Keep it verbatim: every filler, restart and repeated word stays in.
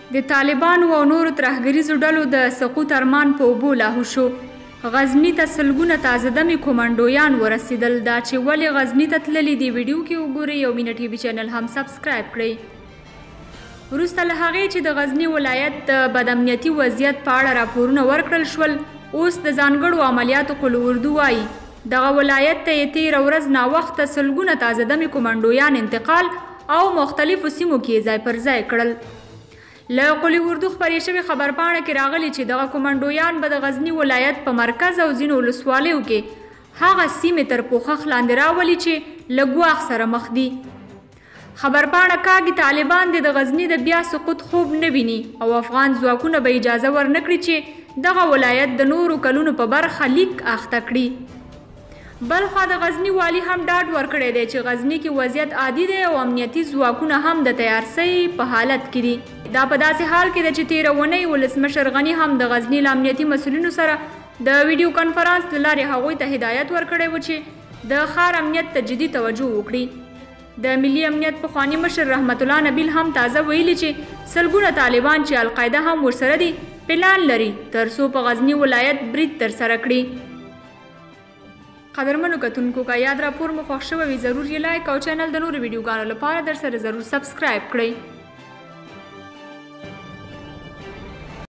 د طالبانو او نورو ترهګریزو ډلو د سقوط ارمان په اوبو لاهو شو. غزني ته سلګونه تازه دمي کومنډویان ورسېدل. دا چې ولې غزني ته تللي دې ویډیو کې وګورئ او مینه ټي وي چینل هم سبسکرایب کړئ. وروسته له هغې چې د غزني ولایت د بدامنیتي وضعیت په اړه راپورونه ورکړل شول، اوس د ځانګړو عملیاتو قلو اردو وایي دغه ولایت ته یې تېره ورځ ناوخته سلګونه تازه دمي کومنډویان انتقال او مختلفو سیمو کې ځای پر ځای کړل. له قلي اردو خپرې شوې خبرپاڼه کې راغلي چې دغه کومنډویان به د غزني ولایت په مرکز او ځینو ولسوالیو کې هغه سیمې تر پوښښ لاندې راولي چې له ګواښ سره مخ دي. خبرپاڼه کاږي طالبان د غزني د بیا سقوط خوب نه ویني او افغان ځواکونه به اجازه ورنه کړي چې دغه ولایت د نورو کلونو په برخه لیک اخته کړي. بل خوا د غزني والي هم ډاډ ورکړی دی چې غزني کې وضعیت عادي دی او امنیتي ځواکونه هم د تیارسۍ په حالت کې دي. دا په داسې حال کې ده چې تېره اونۍ ولسمشر غني هم د غزني له امنیتي مسؤلینو سره د ویډیو کنفرانس له لارې هغوی ته هدایت ورکړی و چې د ښار امنیت ته جدي توجه وکړي. د ملي امنیت پخواني مشر رحمت الله نبیل هم تازه ویلي چې سلګونه طالبان چې القاعده هم ورسره دي پلان لري تر څو په غزني ولایت برید ترسره کړي. قدرمنو کتونکو که یاد راپور مو خوښ شوی وي ضرور یې لایک او چینل د نورو ویډیوګانو لپاره در سره ضرور سبسکرایب کړئ.